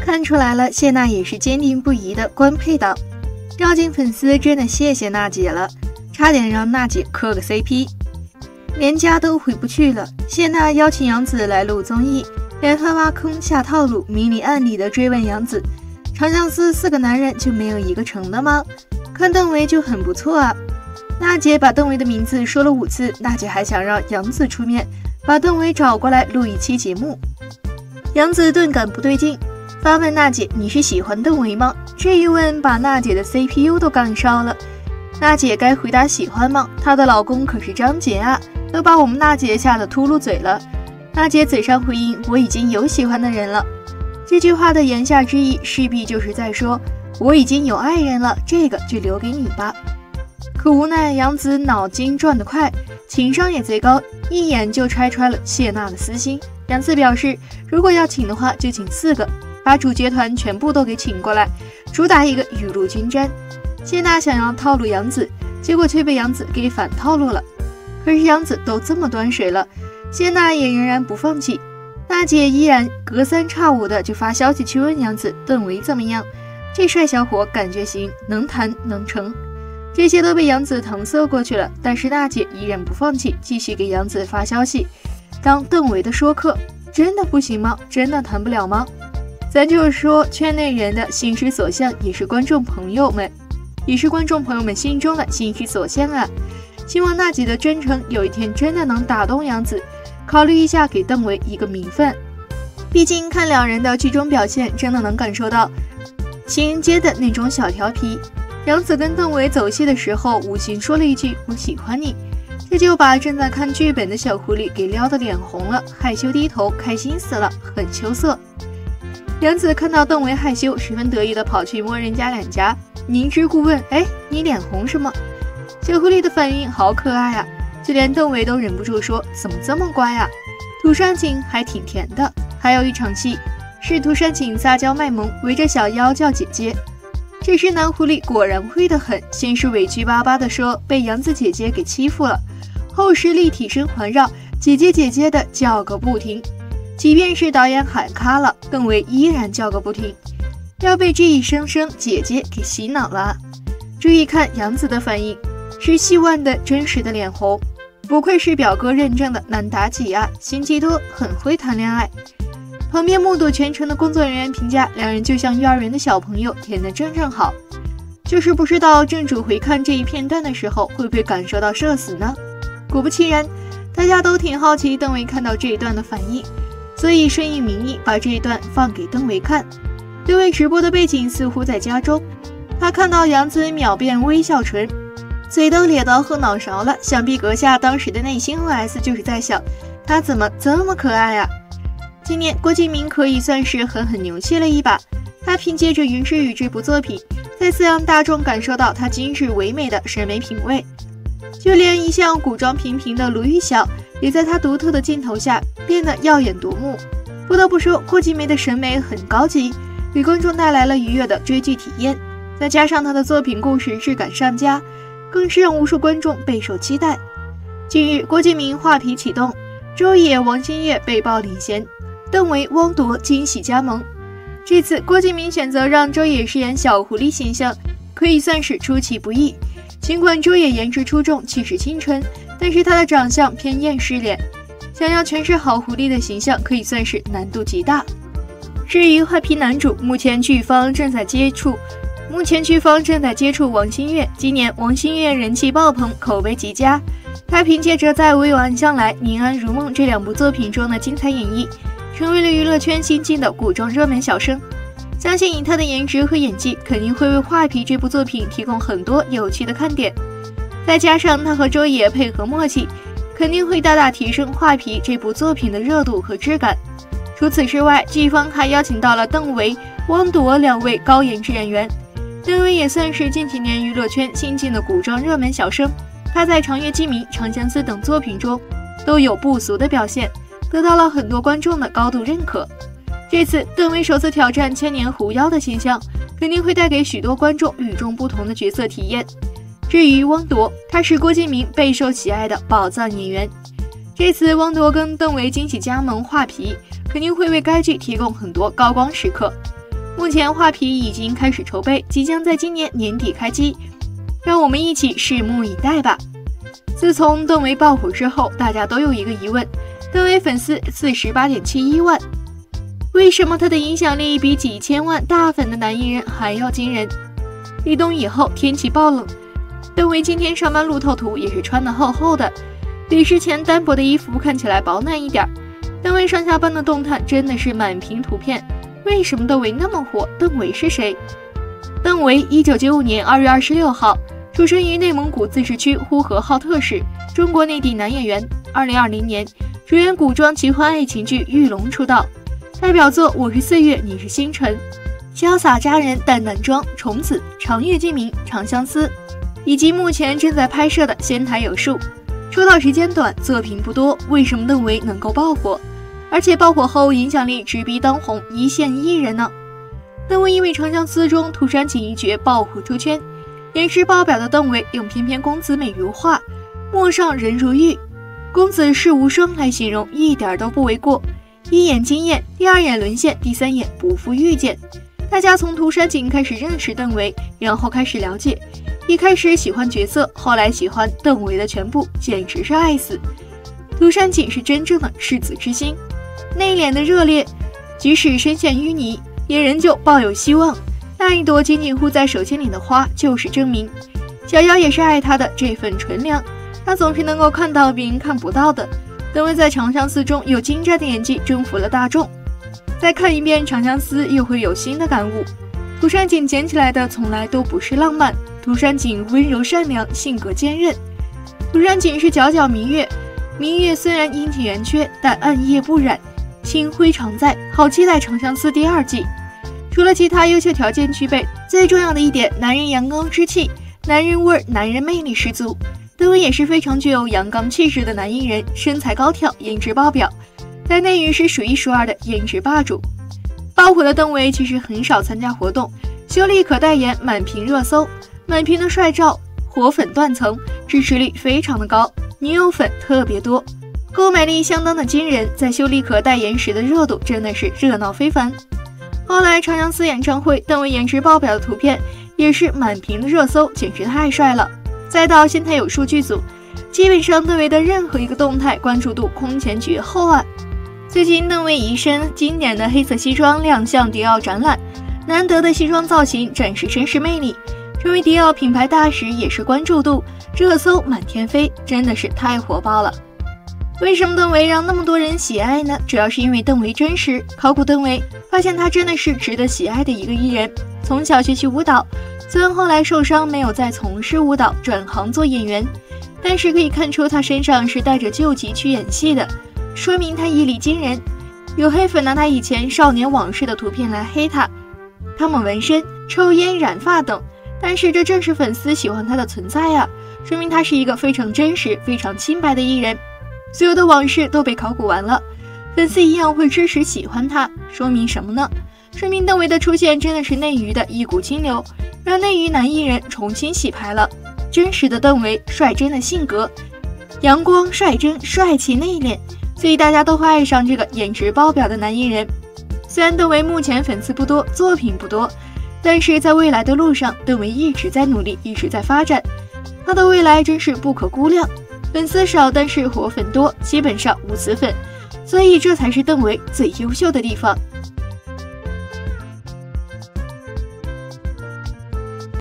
看出来了，谢娜也是坚定不移的官配党。绕进粉丝真的谢谢娜姐了，差点让娜姐磕个 CP。连家都回不去了，谢娜邀请杨紫来录综艺，连番挖坑下套路，明里暗里的追问杨紫：长相思4个男人就没有一个成的吗？看邓为就很不错啊。娜姐把邓为的名字说了5次，娜姐还想让杨紫出面把邓为找过来录一期节目。杨紫顿感不对劲，发问娜姐：你是喜欢邓为吗？这一问把娜姐的 CPU 都干烧了。娜姐该回答喜欢吗？她的老公可是张杰啊，都把我们娜姐吓得秃噜嘴了。娜姐嘴上回应：我已经有喜欢的人了。这句话的言下之意势必就是在说我已经有爱人了，这个就留给你吧。可无奈杨紫脑筋转得快，情商也贼高，一眼就拆穿了谢娜的私心。杨紫表示，如果要请的话就请4个，把主角团全部都给请过来，主打一个雨露均沾。谢娜想要套路杨紫，结果却被杨紫给反套路了。可是杨紫都这么端水了，谢娜也仍然不放弃。娜姐依然隔三差五的就发消息去问杨紫邓为怎么样，这帅小伙感觉行，能谈能成。这些都被杨紫搪塞过去了，但是娜姐依然不放弃，继续给杨紫发消息，当邓为的说客。真的不行吗？真的谈不了吗？咱就是说，圈内人的心之所向，也是观众朋友们心中的心之所向啊。希望娜姐的真诚有一天真的能打动杨紫，考虑一下给邓为一个名分。毕竟看两人的剧中表现，真的能感受到情人间的那种小调皮。杨紫跟邓为走戏的时候，无心说了一句我喜欢你，这就把正在看剧本的小狐狸给撩得脸红了，害羞低头，开心死了，很羞涩。杨紫看到邓为害羞，十分得意的跑去摸人家脸颊，明知故问：哎，你脸红什么？小狐狸的反应好可爱啊，就连邓为都忍不住说：怎么这么乖啊？涂山璟还挺甜的。还有一场戏是涂山璟撒娇卖萌，围着小妖叫姐姐。这时男狐狸果然会得很，先是委屈巴巴的说被杨紫姐姐给欺负了，后是立体声环绕，姐姐姐姐的叫个不停。即便是导演喊卡了，邓为依然叫个不停，要被这一声声姐姐给洗脑了。注意看杨紫的反应，是戏腕的真实的脸红，不愧是表哥认证的男妲己啊，心机多，很会谈恋爱。旁边目睹全程的工作人员评价，两人就像幼儿园的小朋友，甜得正好。就是不知道正主回看这一片段的时候，会不会感受到社死呢？果不其然，大家都挺好奇邓为看到这一段的反应，所以顺应民意把这一段放给邓为看。邓为直播的背景似乎在家中，他看到杨紫秒变微笑唇，嘴都咧到后脑勺了，想必阁下当时的内心 OS 就是在想，他怎么这么可爱啊。今年郭敬明可以算是狠狠牛气了一把，他凭借着《云之羽》这部作品，再次让大众感受到他精致唯美的审美品味。就连一向古装平平的卢玉晓，也在他独特的镜头下变得耀眼夺目。不得不说，郭敬明的审美很高级，给观众带来了愉悦的追剧体验。再加上他的作品故事质感上佳，更是让无数观众备受期待。近日，郭敬明画皮启动，周也、王星越被曝领衔，邓为、汪铎惊喜加盟。这次郭敬明选择让周也饰演小狐狸形象，可以算是出其不意。尽管周也颜值出众，气势清纯，但是他的长相偏厌世脸，想要诠释好狐狸的形象，可以算是难度极大。至于画皮男主，目前剧方正在接触王星越。今年王星越人气爆棚，口碑极佳。他凭借着在《唯有暗香来》《宁安如梦》这2部作品中的精彩演绎，成为了娱乐圈新晋的古装热门小生。相信以他的颜值和演技，肯定会为画皮这部作品提供很多有趣的看点。再加上他和周也配合默契，肯定会大大提升画皮这部作品的热度和质感。除此之外，剧方还邀请到了邓为、汪铎2位高颜值演员。邓为也算是近几年娱乐圈新晋的古装热门小生，他在《长月烬明》《长相思》等作品中都有不俗的表现，得到了很多观众的高度认可。这次邓为首次挑战千年狐妖的形象，肯定会带给许多观众与众不同的角色体验。至于汪铎，他是郭敬明备受喜爱的宝藏演员。这次汪铎跟邓为惊喜加盟画皮，肯定会为该剧提供很多高光时刻。 目前画皮已经开始筹备，即将在今年年底开机，让我们一起拭目以待吧。自从邓为爆火之后，大家都有一个疑问：邓为粉丝48.71万，为什么他的影响力比几千万大粉的男艺人还要惊人？立冬以后天气爆冷，邓为今天上班路透图也是穿得厚厚的，比之前单薄的衣服看起来保暖一点。邓为上下班的动态真的是满屏图片。为什么邓为那么火？邓为是谁？邓为1995年2月26号出生于内蒙古自治区呼和浩特市，中国内地男演员。2020年主演古装奇幻爱情剧《玉龙》出道，代表作《我是岁月，你是星辰》、潇洒佳人淡淡妆、虫子、长月烬明、长相思，以及目前正在拍摄的《仙台有树》。出道时间短，作品不多，为什么邓为能够爆火？而且爆火后影响力直逼当红一线艺人呢？邓为因为《长相思》中涂山璟一角爆火出圈，颜值爆表的邓为用翩翩公子美如画，陌上人如玉，公子世无双来形容一点都不为过。一眼惊艳，第二眼沦陷，第三眼不负遇见。大家从涂山璟开始认识邓为，然后开始了解，一开始喜欢角色，后来喜欢邓为的全部，简直是爱死。涂山璟是真正的赤子之心，内敛的热烈，即使深陷淤泥，也仍旧抱有希望。那一朵紧紧护在手心里的花就是证明。小妖也是爱他的这份纯良，他总是能够看到别人看不到的。邓为在《长相思》中有精湛的演技征服了大众，再看一遍《长相思》又会有新的感悟。涂山璟捡起来的从来都不是浪漫，涂山璟温柔善良，性格坚韧。涂山璟是皎皎明月，明月虽然阴晴圆缺，但暗夜不染，星辉常在。好期待《长相思》第2季。除了其他优秀条件具备，最重要的一点，男人阳刚之气，男人味儿，男人魅力十足。邓为也是非常具有阳刚气质的男艺人，身材高挑，颜值爆表，在内娱是数一数二的颜值霸主。爆火的邓为其实很少参加活动，修丽可代言满屏热搜，满屏的帅照，火粉断层，支持率非常的高，女友粉特别多，购买力相当的惊人，在修丽可代言时的热度真的是热闹非凡。后来长相思演唱会，邓为颜值爆表的图片也是满屏的热搜，简直太帅了。再到仙台有树剧组，基本上邓为的任何一个动态关注度空前绝后啊。最近邓为一身经典的黑色西装亮相迪奥展览，难得的西装造型展示绅士魅力，成为迪奥品牌大使也是关注度热搜满天飞，真的是太火爆了。为什么邓为让那么多人喜爱呢？主要是因为邓为真实。考古邓为，发现他真的是值得喜爱的一个艺人。从小学习舞蹈，虽然后来受伤没有再从事舞蹈，转行做演员，但是可以看出他身上是带着救急去演戏的，说明他毅力惊人。有黑粉拿他以前少年往事的图片来黑他们纹身、抽烟、染发等，但是这正是粉丝喜欢他的存在啊，说明他是一个非常真实、非常清白的艺人。所有的往事都被考古完了，粉丝一样会支持喜欢他，说明什么呢？说明邓为的出现真的是内娱的一股清流，让内娱男艺人重新洗牌了。真实的邓为，率真的性格，阳光、率真、帅气、内敛，所以大家都会爱上这个颜值爆表的男艺人。虽然邓为目前粉丝不多，作品不多，但是在未来的路上，邓为一直在努力，一直在发展，他的未来真是不可估量。粉丝少，但是活粉多，基本上无死粉，所以这才是邓为最优秀的地方。